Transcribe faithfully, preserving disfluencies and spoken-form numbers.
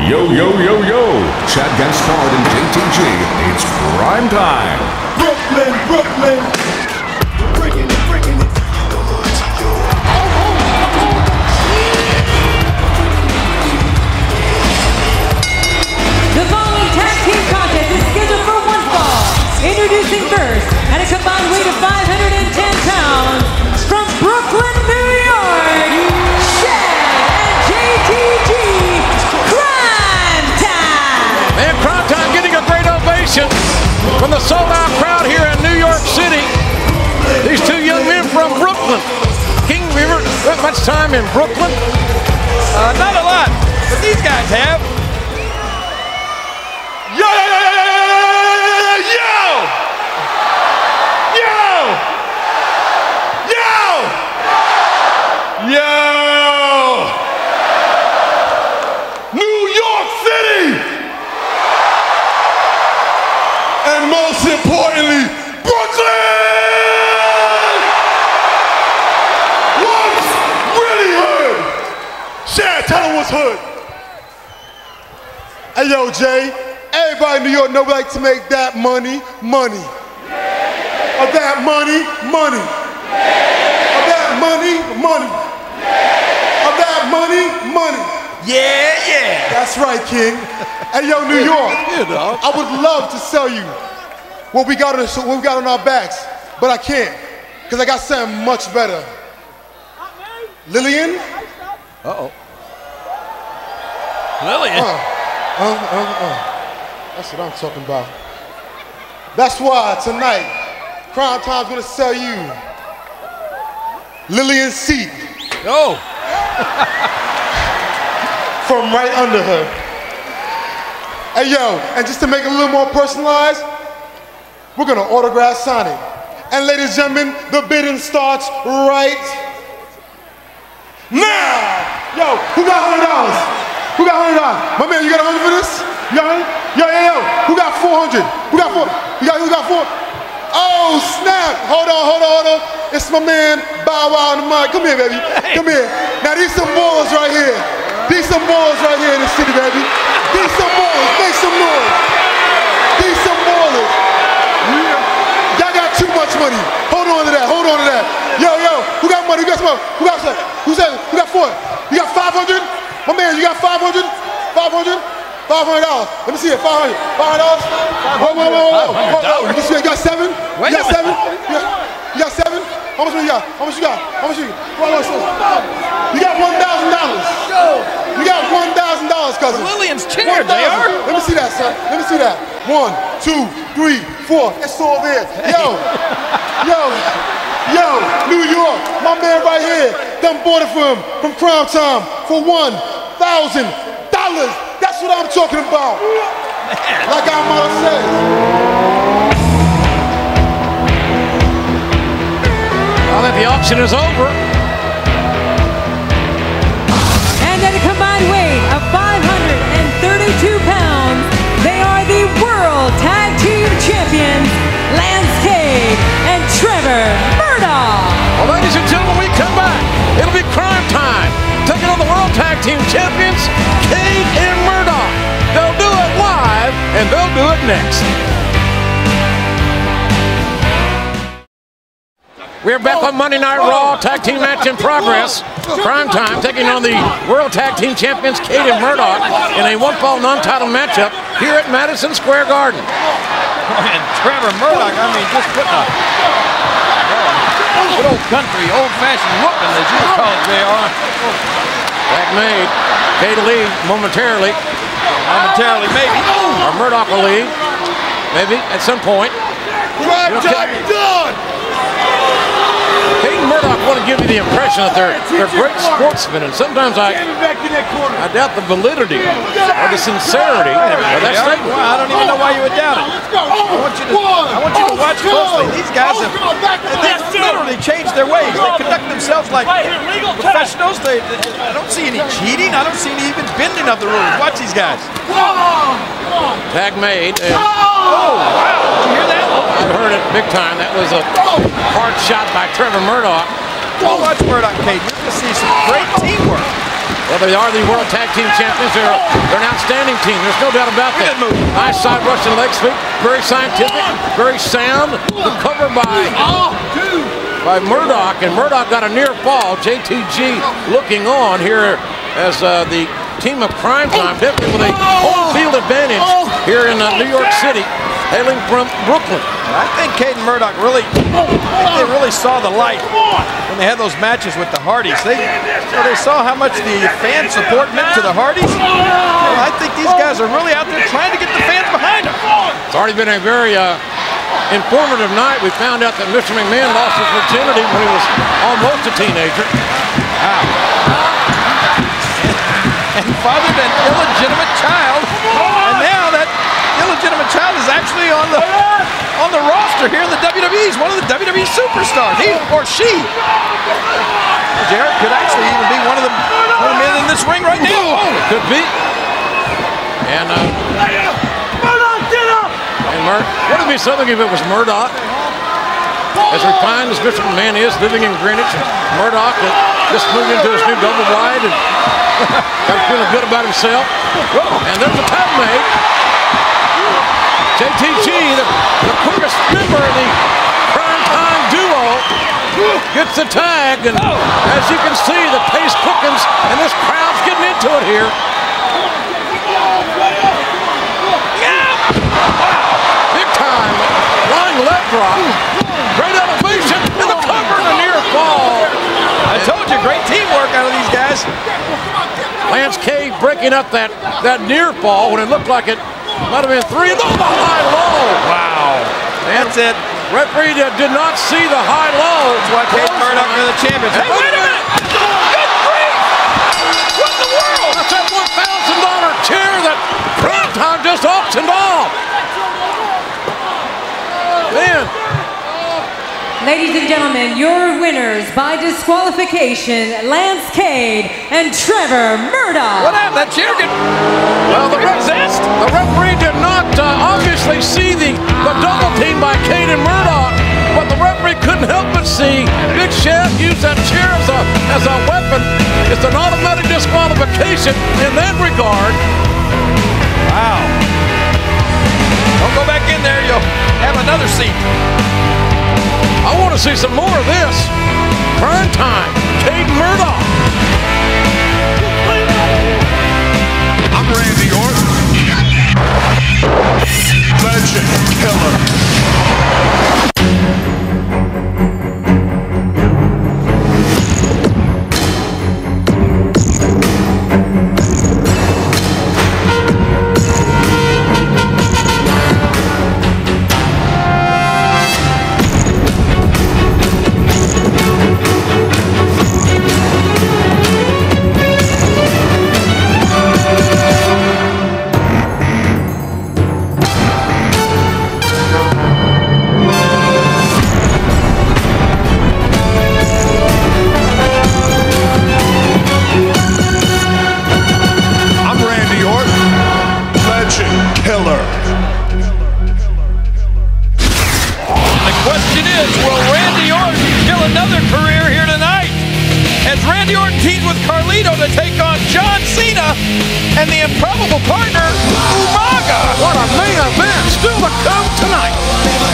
Yo, yo, yo, yo. Chad Gaspard and J T G. It's prime time. Brooklyn, Brooklyn. Bringing it, bringing it. The following tag team contest is scheduled for one fall. Introducing first, at a combined weight of five hundred ten pounds, from Brooklyn, New York, Chad and J T G, Crime Time! And Crime Time getting a great ovation from the sold-out crowd here in New York City. These two young men from Brooklyn. King, have you ever spent much time in Brooklyn? Uh, not a lot, but these guys have. Yo, yo, yo, yo, yo, yo, yo, yo, New York City, and most importantly, Brooklyn. What's really hood? Shad, tell them what's hood. Hey, yo, Jay. Everybody in New York know we like to make that money, money. Of that money, money. Of that money, money. Of that money, money. Yeah, yeah. That's right, King. Hey, yo, New York. I would love to sell you what we got on, what we got on our backs, but I can't, because I got something much better. Lillian? Uh-oh. Lillian? Uh, uh, uh, uh. That's what I'm talking about. That's why tonight, Crime Time's gonna sell you Lillian's seat. Oh. From right under her. Hey yo, and just to make it a little more personalized, we're gonna autograph sign it. And ladies and gentlemen, the bidding starts right now. Yo, who got one hundred dollars? Who got one hundred dollars? My man, you got one hundred for this? You got one hundred? Yo, yo, yo, who got four hundred? Who got four? You got, who got four? Oh, snap. Hold on, hold on, hold on. It's my man, Bow Wow on the mic. Come here, baby. Come here. Now, these some ballers right here. These some ballers right here in the city, baby. These some ballers. Make some noise. These some ballers. Y'all got too much money. Hold on to that. Hold on to that. Yo, yo, who got money? Who got some money? Who got some? Who said? Who got four? You got five hundred? My man, you got five hundred? five hundred? five hundred dollars. Let me see it. five hundred. five hundred dollars? Whoa, whoa, whoa, whoa. whoa, whoa. Let me see it. You got seven? Wait you got a seven? You got, you got seven? How much money you got? How much you got? How much you got? Hold on, you got one thousand dollars. You got one thousand dollars, cousin. Lillian's chair, they are. Let me see that, son. Let me see that. One, two, three, four. It's all there. Yo, yo, yo, New York. My man right here. Done bought it from, from Crime Time for one thousand dollars. That's what I'm talking about. Like our mother says. Now that the auction is over. And at a combined weight of five hundred thirty-two pounds, they are the World Tag Team Champions, Lance Cade and Trevor Murdoch. Well, ladies and gentlemen, when we come back, it'll be Crime Time. Taking on the World Tag Team Champions, Cade and Murdoch. They'll do it live, and they'll do it next. We're back on Monday Night Raw, tag team match in progress. Crime Time taking on the World Tag Team Champions, Cade and Murdoch, in a one-fall non-title matchup here at Madison Square Garden. And Trevor Murdoch, I mean, just putting a good old country, old-fashioned whooping, as you call it, J R. Back made. Cade will lead momentarily. Momentarily, maybe. Or Murdoch will lead, maybe, at some point. Crime Time done. Cade and Murdoch want to give you the impression that they're, they're great sportsmen, and sometimes I, I doubt the validity or the sincerity of that statement. Well, I don't even know why you would doubt it. I want you to, I want you to watch closely. These guys have they've literally changed their ways. They conduct themselves like professionals. They, they, I don't see any cheating. I don't see any even bending of the rules. Watch these guys. Tag made. And oh, wow. Did you hear that? You heard it big time. That was a hard shot by Trevor Murdoch. Well, watch Murdoch, Cade. You're going to see some great teamwork. Well, they are the World Tag Team Champions. They're, they're an outstanding team. There's no doubt about that. Nice side Russian leg sweep. Very scientific, very sound. The cover by, by Murdoch, and Murdoch got a near fall. J T G looking on here as uh, the team of Crime Time, definitely with a home field advantage here in uh, New York City, hailing from Brooklyn. I think Caden Murdoch really, they really saw the light when they had those matches with the Hardys. They, you know, they saw how much the fan support meant to the Hardys. Well, I think these guys are really out there trying to get the fans behind them. It's already been a very uh, informative night. We found out that Mister McMahon lost his virginity when he was almost a teenager. Wow. And fathered an illegitimate child, and now that illegitimate child is actually on the on the roster here in the W W E. He's one of the W W E superstars. He or she, Jarrett, could actually even be one of the, one of the men in this ring right now. Oh, it could be. And uh, and Mur wouldn't it be something if it was Murdoch? As refined as Mister McMahon is, living in Greenwich, Murdoch uh, just moved into his new double wide and got feeling good about himself. And there's a tag made. J T G, the, the quickest member of the Crime Time duo, gets the tag, and as you can see, the pace quickens, and this crowd's getting into it here. Big time, flying left drop, great elevation, and the cover and a near fall. I told you, great teamwork out of these guys. Lance Cade breaking up that, that near fall when it looked like it might have been three. Oh, the high low. Wow. That's it. Referee did not see the high low. That's why Caden Murdoch are the champions. Hey, wait a minute. Good grief. What in the world? That's that one thousand dollar chair that Crime Time just auctioned off. Man. Ladies and gentlemen, your winners by disqualification, Lance Cade and Trevor Murdoch. What happened? That chair get Well, the, ref the referee did not uh, obviously see the, the double team by Cade and Murdoch, but the referee couldn't help but see Big Chef use that chair as a, as a weapon. It's an automatic disqualification in that regard. Wow. Don't go back in there. You'll have another seat. I want to see some more of this. Crime Time, Cade Murdoch. I'm Randy Orton. Legend killer. To take on John Cena and the improbable partner, Umaga. What a main event still to come tonight.